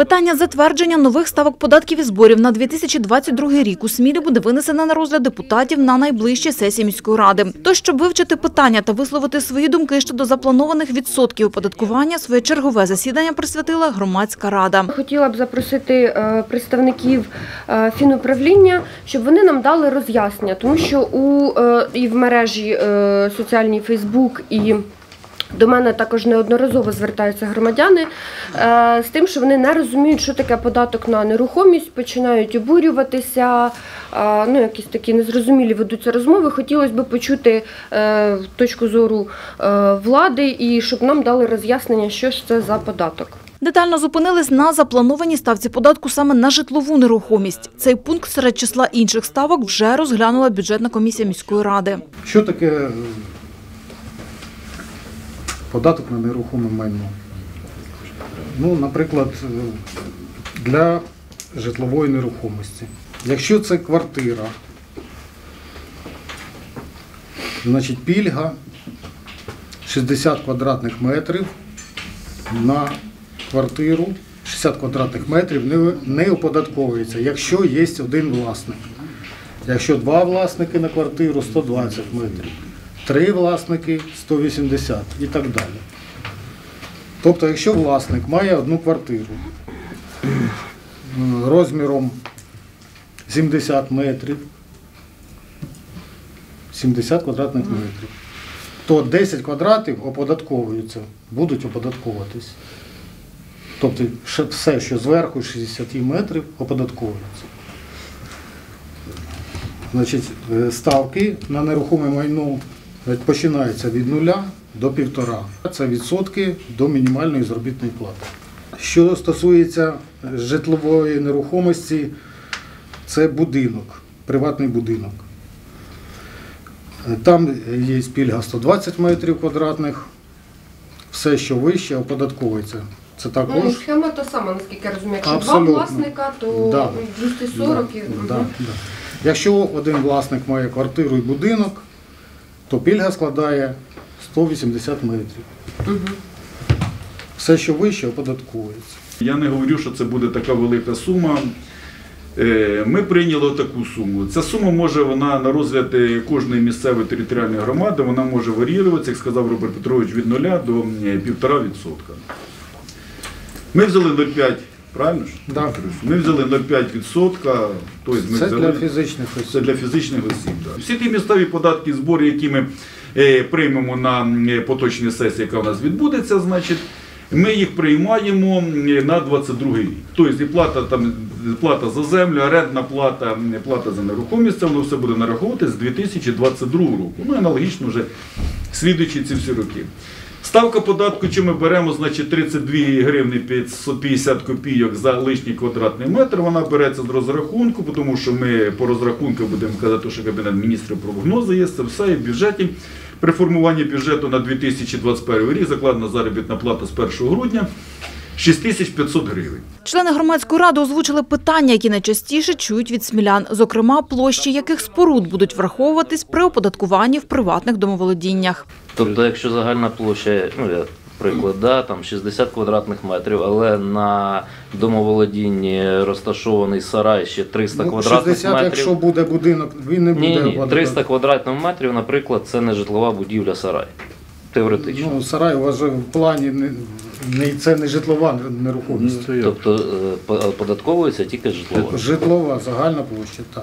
Питання затвердження нових ставок податків і зборів на 2022 рік у Смілі буде винесено на розгляд депутатів на найближчій сесії міської ради. Тож, щоб вивчити питання та висловити свої думки щодо запланованих відсотків оподаткування, своє чергове засідання присвятила громадська рада. Хотіла б запросити представників фінуправління, щоб вони нам дали роз'яснення, тому що і в мережі соціальній Фейсбук, і до мене також неодноразово звертаються громадяни з тим, що вони не розуміють, що таке податок на нерухомість, починають обурюватися, якісь такі незрозумілі ведуться розмови. Хотілося б почути точку зору влади і щоб нам дали роз'яснення, що ж це за податок. Детально зупинились на запланованій ставці податку саме на житлову нерухомість. Цей пункт серед числа інших ставок вже розглянула бюджетна комісія міської ради. Що таке податок на нерухоме майно? Наприклад, для житлової нерухомості. Якщо це квартира, значить пільга 60 квадратних метрів на квартиру, 60 квадратних метрів не оподатковується, якщо є один власник. Якщо два власники на квартиру – 120 метрів. 3 власники – 180 і так далі. Тобто, якщо власник має одну квартиру розміром 70 метрів, 70 квадратних метрів, то 10 квадратів оподатковуються, будуть оподатковуватись. Тобто, все, що зверху 60 метрів, оподатковується. Значить, ставки на нерухоме майно починаються від 0 до 1,5. Це відсотки до мінімальної заробітної плати. Що стосується житлової нерухомості, це будинок, приватний будинок. Там є пільга 120 метрів квадратних, все, що вище, оподатковується. Це також... Схема та сама, наскільки я розумію. Якщо два власника, то 240. Якщо один власник має квартиру і будинок, то пільга складає 180 метрів. Все, що вище, оподатковується. Я не говорю, що це буде така велика сума. Ми прийняли таку суму. Ця сума може, вона на розгляд кожної місцевої територіальної громади, вона може варіюватися, як сказав Роберт Петрович, від 0 до 1,5%. Ми взяли 0,5%, правильно ж? Так. Ми взяли 0,5%. Це для фізичних осіб. Це для фізичних осіб, так. Всі ті місцеві податки, збори, які ми приймемо на поточній сесії, яка у нас відбудеться, значить, ми їх приймаємо на 22 рік. Тобто і плата за землю, орендна плата, плата за нерухомість, воно все буде нараховуватися з 2022 року. Аналогічно вже слідуючи ці всі роки. Ставка податку, чи ми беремо, значить, 32 гривні 50 копійок за лишній квадратний метр, вона береться з розрахунку, тому що ми по розрахунку будемо казати, що Кабінет міністрів прогнози є, це все і в бюджеті. При формуванні бюджету на 2021 рік закладена заробітна плата з 1 грудня 6500 гривень. Члени громадської ради озвучили питання, які найчастіше чують від смілян, зокрема, площі яких споруд будуть враховуватись при оподаткуванні в приватних домоволодіннях. Тобто, якщо загальна площа, приклад, там 60 квадратних метрів, але на домоволодінні розташований сарай ще 300 квадратних 60, метрів. Якщо буде будинок, він не буде. Ні, 300 квадратних метрів, наприклад, це не житлова будівля сарай. Теоретично. Сарай у вас же в плані, це не житлова нерухомість. Тобто, податковується тільки житлова. Житлова, загальна площа, так.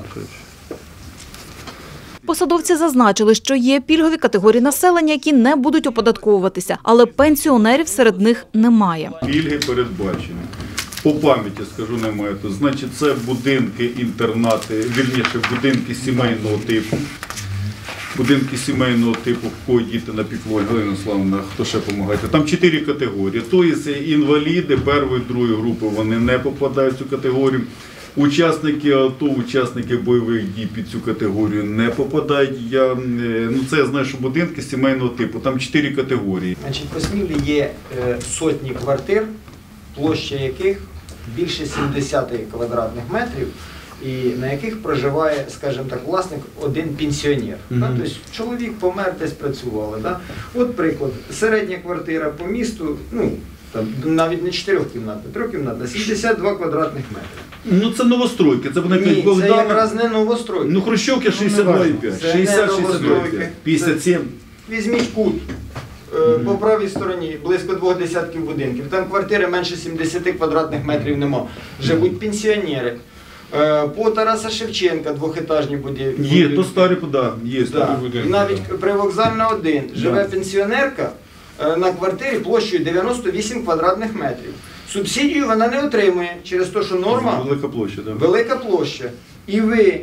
Посадовці зазначили, що є пільгові категорії населення, які не будуть оподатковуватися, але пенсіонерів серед них немає. Пільги передбачені. По пам'яті скажу, немає. Значить, це будинки, інтернати, вірніше, будинки сімейного типу. Будинки сімейного типу, в кого діти на пікло, Галина Славовна, хто ще допомагає. Там 4 категорії. Тобто інваліди першої, другої групи, вони не попадають в цю категорію. Учасники АТО, учасники бойових дій під цю категорію не попадають. Це я знаю, що будинки сімейного типу, там 4 категорії. Значить, по Смілі є сотні квартир, площа яких більше 70 квадратних метрів, і на яких проживає, скажімо так, власник один пенсіонер. Тобто чоловік помер, десь працювали. От приклад, середня квартира по місту, там, навіть не 4-кімнатна, 3-кімнатна, 72 квадратних метри. Ну це новостройки, це буде Ні, це якраз не новостройки. Ну Хрущовки 62,5, Це не 60-62,5, новостройки. 57. Візьміть кут по правій стороні, близько 2 десятків будинків. Там квартири менше 70 квадратних метрів нема. Живуть пенсіонери. По Тараса Шевченка двохетажні будинки. Є, то старі, да, є старі Да. будинки. Навіть Привокзальна 1 живе Да. пенсіонерка на квартирі площею 98 квадратних метрів. Субсидію вона не отримує через те, що норма Велика площа, так. велика площа. І ви,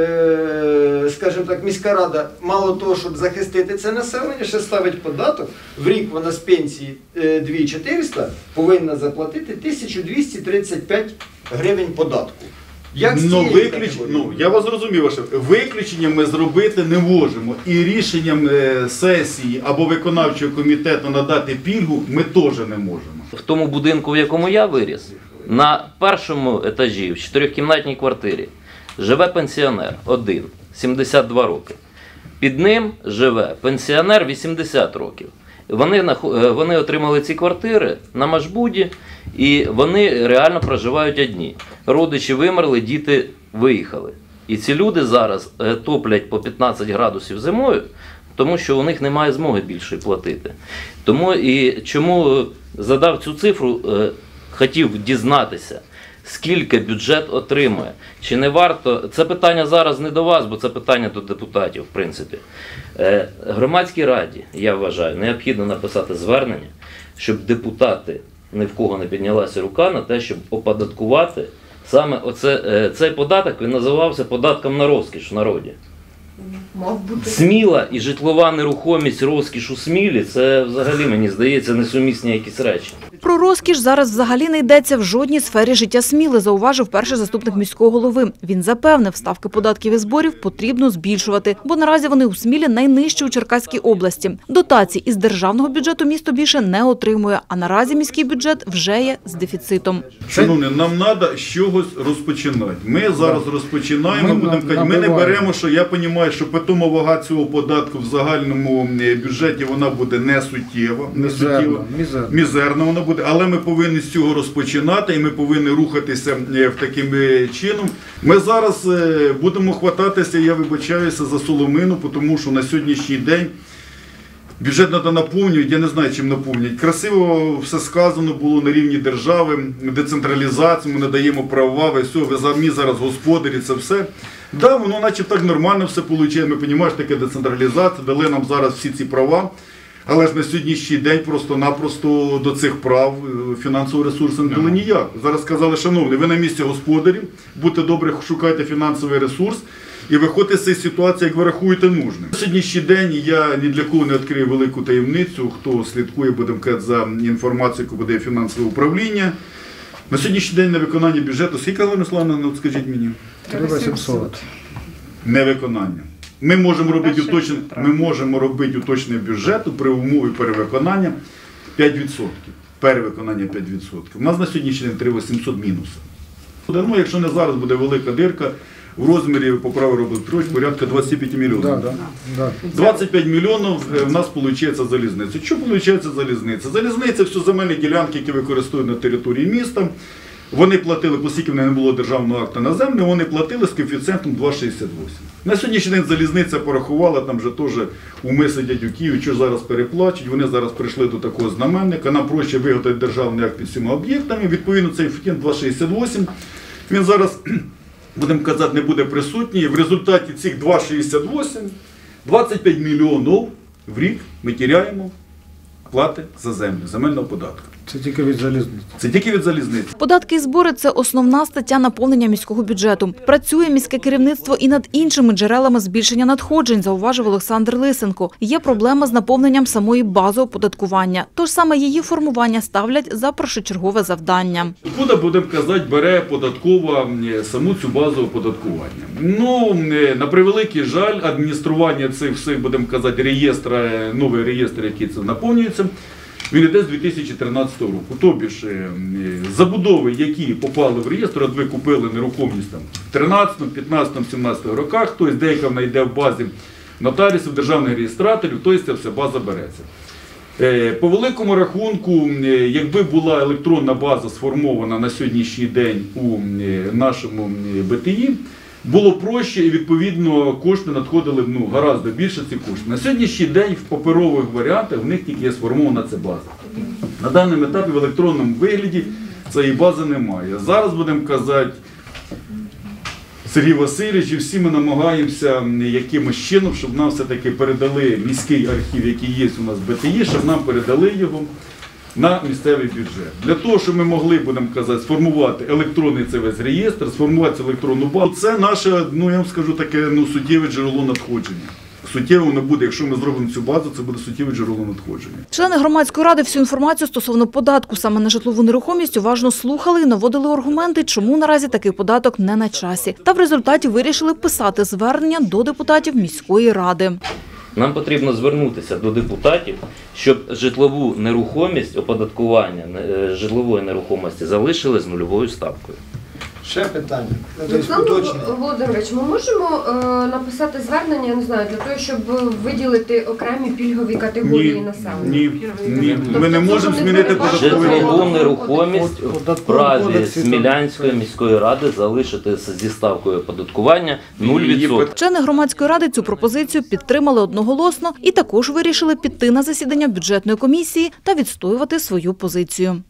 скажімо так, міська рада, мало того, щоб захистити це населення, ще ставить податок. В рік вона з пенсії 2400 повинна заплатити 1235 гривень податку. Як з Ну, цієї категорії? я вас зрозумів, ваше. Виключення ми зробити не можемо. І рішенням сесії або виконавчого комітету надати пільгу ми теж не можемо. В тому будинку, в якому я виріс, на першому етажі, в 4-кімнатній квартирі, живе пенсіонер один, 72 роки. Під ним живе пенсіонер 80 років. Вони отримали ці квартири на Машбуді, і вони реально проживають одні. Родичі вимерли, діти виїхали. І ці люди зараз топлять по 15 градусів зимою, тому що у них немає змоги більше платити. Тому і чому задав цю цифру, хотів дізнатися, скільки бюджет отримує. Чи не варто, це питання зараз не до вас, бо це питання до депутатів, в принципі. Громадській раді, я вважаю, необхідно написати звернення, щоб депутати, ні в кого не піднялася рука на те, щоб оподаткувати саме цей податок, він називався податком на розкіш в народі. Сміла і житлова нерухомість, розкіш у Смілі – це взагалі, мені здається, несумісні якісь речі. Про розкіш зараз взагалі не йдеться в жодній сфері життя Сміли, зауважив перший заступник міського голови. Він запевнив, ставки податків і зборів потрібно збільшувати, бо наразі вони у Смілі найнижчі у Черкаській області. Дотацій із державного бюджету місто більше не отримує, а наразі міський бюджет вже є з дефіцитом. Шановні, нам треба з чогось розпочинати. Ми зараз розпочинаємо, ми не беремо, що я розумію, що питома вага цього податку в загальному бюджеті вона буде не суттєва, мізерна вона буде, але ми повинні з цього розпочинати і ми повинні рухатися таким чином. Ми зараз будемо хвататися, я вибачаюся, за соломину, тому що на сьогоднішній день бюджет треба наповнювати, я не знаю, чим наповнювати. Красиво все сказано було на рівні держави, децентралізацію, ми надаємо права, все, ви самі зараз господарі, це все. Да, воно наче так нормально все виходить, ми розуміємо, що таке децентралізація, дали нам зараз всі ці права, але ж на сьогоднішній день просто-напросто до цих прав фінансового ресурсу не дали ніяк. Зараз сказали, шановні, ви на місці господарів, будьте добрі, шукайте фінансовий ресурс, і виходите з цієї ситуації, як ви рахуєте нужним. На сьогоднішній день я ні для кого не відкрию велику таємницю, хто слідкує, будемо казати, за інформацією, яку буде фінансове управління. На сьогоднішній день на виконання бюджету, скільки, Олена Руслановна, скажіть мені? 3700. Невиконання. Ми можемо робити уточнення бюджету при умові перевиконання 5%. Перевиконання 5%. У нас на сьогоднішній день 3800 мінуса. Ну, якщо не зараз буде велика дирка, в розмірі, по праву робить Петрович, порядка 25 мільйонів. 25 мільйонів в нас виходить залізниця. Що виходить залізниця? Залізниця – все земельні ділянки, які використовують на території міста. Вони платили, оскільки в них не було державного акту на землю, вони платили з коефіцієнтом 2,68. На сьогоднішній день залізниця порахувала, там вже теж уми сидять у Києві, що зараз переплачуть, вони зараз прийшли до такого знаменника, нам проще виготовити державний акт під всіма об'єктами, відповідно цей коефіцієнт 2,68, він зараз, будемо казати, не буде присутній, в результаті цих 2,68, 25 мільйонів в рік ми тіряємо плати за землю, земельного податку. Це тільки від залізниці. Це тільки від залізниці. Податки і збори – це основна стаття наповнення міського бюджету. Працює міське керівництво і над іншими джерелами збільшення надходжень, зауважив Олександр Лисенко. Є проблема з наповненням самої бази оподаткування. Тож саме її формування ставлять за першочергове завдання. Куди, будемо казати, бере податкова саму цю базу оподаткування? Ну, на превеликий жаль, адміністрування цих всіх, будемо казати, новий реєстр, який це наповнюється, він йде з 2013 року. Тобі ж забудови, які попали в реєстр, от ви купили нерухомість там, в 13, 15, 17 роках, деяка вона йде в базі нотаріусів, державних реєстраторів, ця вся база береться. По великому рахунку, якби була електронна база сформована на сьогоднішній день у нашому БТІ, було проще і, відповідно, кошти надходили гораздо більше цих коштів. На сьогоднішній день в паперових варіантах в них тільки є сформована ця база. На даному етапі в електронному вигляді цієї бази немає. Зараз будемо казати, Сергій Васильович, і всі ми намагаємося якимось чином, щоб нам все-таки передали міський архів, який є у нас в БТІ, щоб нам передали його на місцевий бюджет. Для того, щоб ми могли, будемо казати, сформувати електронний цей весь реєстр, сформувати електронну базу, це наше, я вам скажу, таке суттєве джерело надходження. Суттєво не буде, якщо ми зробимо цю базу, це буде суттєве джерело надходження. Члени громадської ради всю інформацію стосовно податку саме на житлову нерухомість уважно слухали і наводили аргументи, чому наразі такий податок не на часі. Та в результаті вирішили писати звернення до депутатів міської ради. Нам потрібно звернутися до депутатів, щоб житлову нерухомість, оподаткування житлової нерухомості залишили з нульовою ставкою. Ще питання. Олександр Володимирович, ми можемо написати звернення, я не знаю, для того, щоб виділити окремі пільгові категорії населення? Ні. Ми не можемо змінити податковий Житлову нерухомість в праві Смілянської міської ради залишити зі ставкою оподаткування 0%. Члени громадської ради цю пропозицію підтримали одноголосно і також вирішили піти на засідання бюджетної комісії та відстоювати свою позицію.